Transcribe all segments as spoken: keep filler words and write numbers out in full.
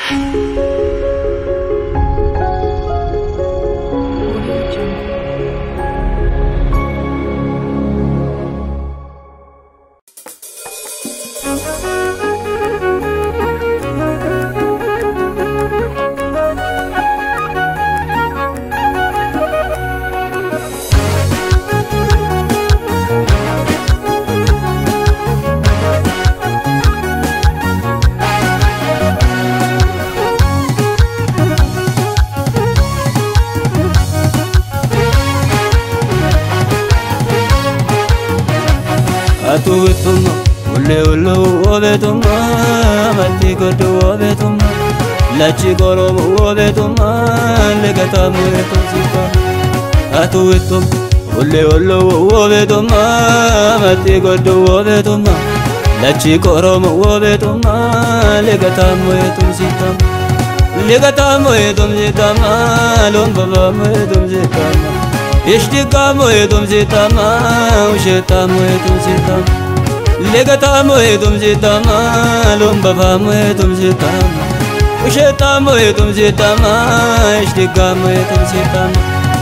Atuituma, ule ulu obetuma, mati kodu obetuma, lachi goromu obetuma, legatamu etusika. Atuitum, ule ulu obetuma, mati kodu obetuma, lachi goromu obetuma, legatamu etusika. Legatamu etusika, lombamu etusika. Ishtiqamu edum zitama, ushtamu edum zitama, legatamu edum zitama, lumbabamu edum zitama, ushtamu edum zitama, ishtiqamu edum zitama.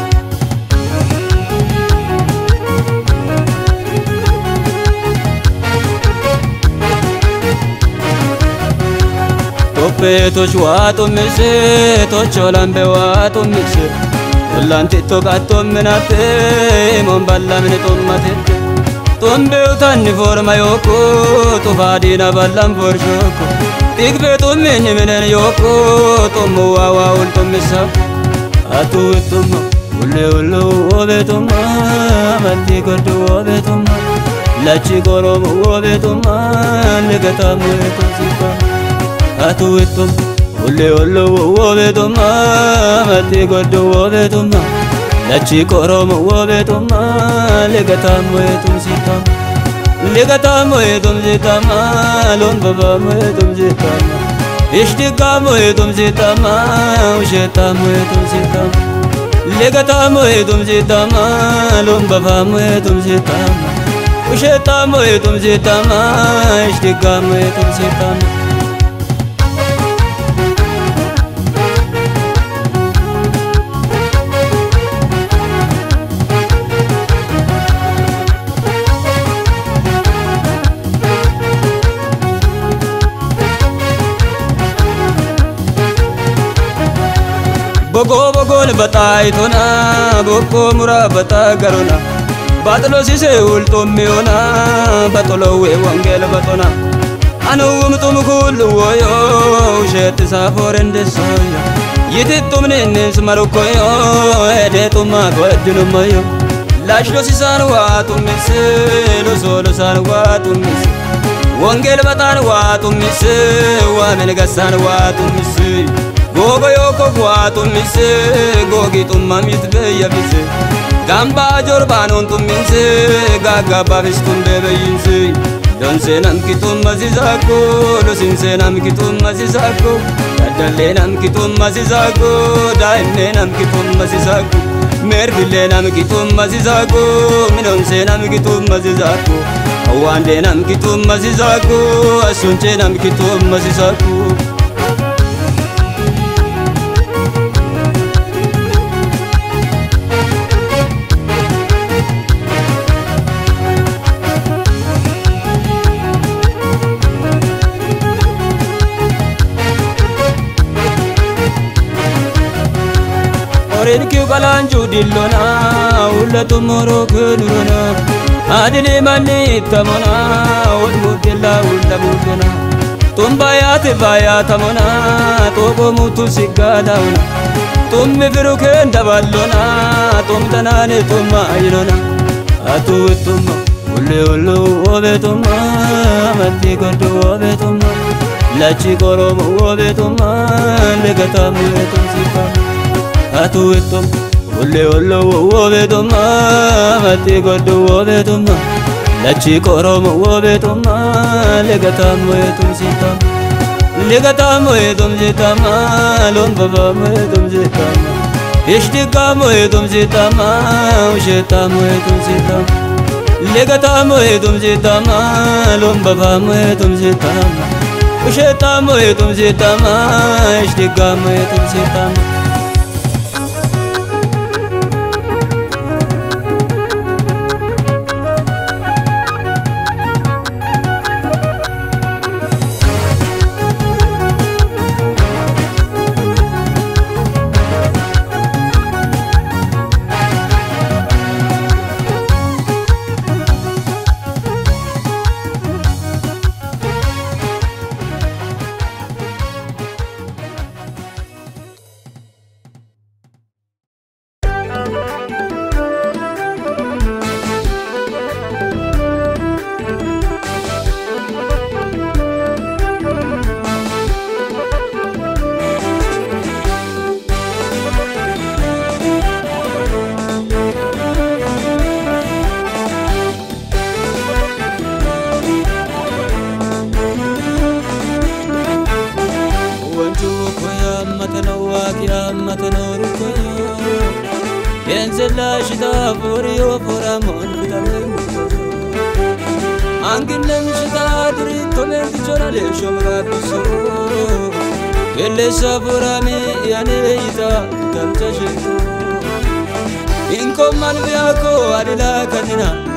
Tope tochwatu mise, tocholambe watu mise. Lanti tokato menate, mon balla mene tommate. Tombe utanni forma yoko, tofadina ballam forshoko. Tigbe tommeni menen yoko, tommu wawa ultomisa. Atu tumma, ule ulu obetuma, mati kodu obetuma, lachi goromu obetuma, legatamu etusika. Atu tumma. Ule ulu obetuma, mati kodu obetuma, lachi goromu obetuma, legatamu etusika. Legatamu etusika, lombabamu etusika. Ishtiqamu etusika, ushtamu etusika. Legatamu etusika, lombabamu etusika. Ushtamu etusika, ishtiqamu etusika. Bogo bogo ne batai tona, bogo mura bata garona. Batlo sise ulto miona, batlo we wangel batona. Anu umtum kullu woyo, shet saforende soya. Yiti tumne nis marukoyo, ede tuma godinu mayo. Lashlo sisan wa tumise, lo solo san wa tumise. Wangel batan wa tumise, wa mengasan wa tumise. Gogo yoko guatu mise, gogi tumma mitbe yabise. Gamba jorbanon tumise, gaga babis tumbebe yinse. Donse nam kitum mazizako, losinse nam kitum mazizako. Dadale nam kitum mazizako, daimne nam kitum mazizako. Merville nam kitum mazizako, minonse nam kitum mazizako. Awande nam kitum mazizako, asunche nam kitum mazizako. Renki balanju dillona, ulla tumoro kunurona. Adile mani tamona, ulmu dilla ulla mutona. Tumbayate bayatamona, togo mutu sigadauna. Tummi firuken daballona, tumtanane tumma ayilona. Atu tumma, ulle ullu obetuma, mati kodu obetuma, lachi goromu obetuma, legatamu etusika. Atu itum, ule ulu obetuma, mati kodu obetuma, lachi goromu obetuma, legatamu etusika. Legatamu etusika, lombabamu etusika. Ishtiqamu etusika, ushtamu etusika. Legatamu etusika, lombabamu etusika. وشتام ويتم زيتام اشتقام ويتم زيتام ينزل شتافوري وفرامون بتمام عنكنن شتادري تمن تجرا ليشوم غابسو اللي سافرامي يعني يتا تمتشتو إنكم من بياكو أدلا كننا